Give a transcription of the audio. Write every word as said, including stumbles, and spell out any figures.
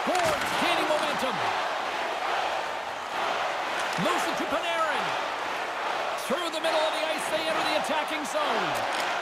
Boards gaining momentum. Moves it to Panarin. Through the middle of the ice, they enter the attacking zone.